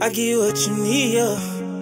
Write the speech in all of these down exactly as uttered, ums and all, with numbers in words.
I give you what you need, yeah.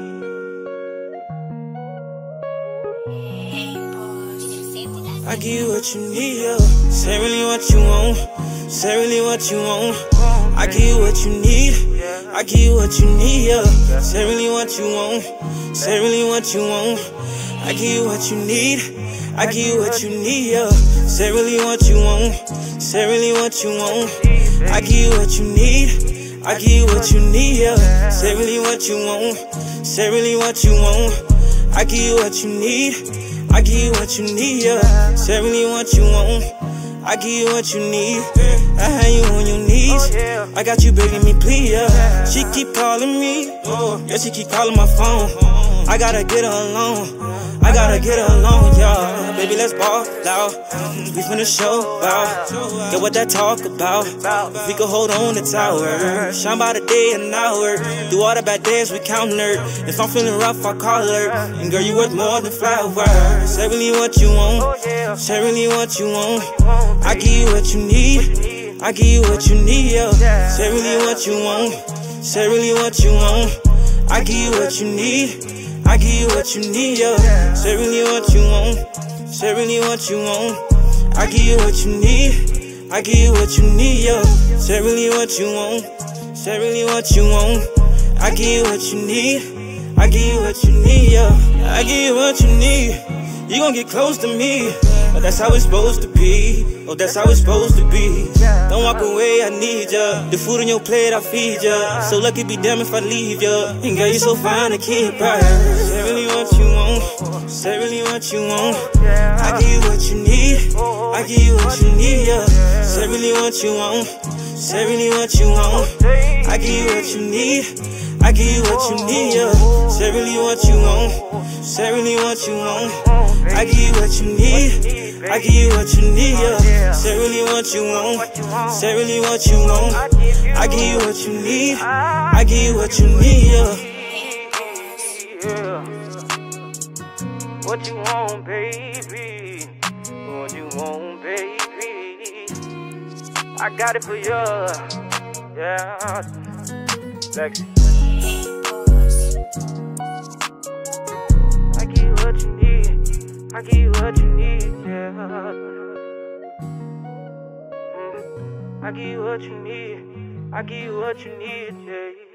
I give you what you need, yeah. Say really what you want, say really what you want. I give you what you need, I give you what you need, yeah. Say really what you want, say really what you want. I give you what you need, I give you what you need, yeah. Say really what you want, say really what you want. I give you what you need, I give you what you need, yeah. Say really what you want, say really what you want. I give you what you need, I give you what you need, yeah. Say really what you want, I give you what you need. I have you on your knees, I got you begging me please, yeah. She keep calling me, yeah, she keep calling my phone. I gotta get her alone, I gotta get her alone, yeah. Baby, let's ball out, we finna show out. Get what that talk about, we can hold on the tower. Shine by the day and hour, do all the bad days we count her. If I'm feeling rough, I call her. And girl, you worth more than flowers. Say really what you want, say really what you want. I give you what you need, I give you what you need, yeah. Say really what you want, say really what you want. I give you what you need, I give you what you need, yeah. Say really what you want, say really what you want. I give you what you need, I give you what you need, yeah. Say really what you want, say really what you want. I give you what you need, I give you what you need, yeah. I give you what you need, you gon' get close to me. But that's how it's supposed to be, oh that's how it's supposed to be. Don't walk away, I need ya. The food on your plate, I feed ya. So lucky be damn if I leave ya. And girl, you so fine to keep right. Say really what you want, say really what you want. I give you what you need, I give you what you need, yeah. Say really what you want, say really what you want. I give you what you need, I give you what you need, yeah. Say really what you want, say really what you want. I give you what you need, I give you what you need, yeah. Say really what you want, say really what you want. I give you what you need, I give you what you need, yeah. What you want, baby? What you want, baby? I got it for you, yeah. Lexi. I give you what you need, I give you what you need, yeah. I give you what you need, I give you what you need, yeah.